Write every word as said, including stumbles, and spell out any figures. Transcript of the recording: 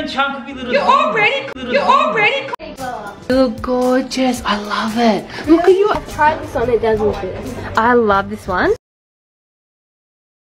and chunky little. You're already, little you're already. You look gorgeous. I love it. Look at you. I've tried this on, it doesn't fit. I love this one.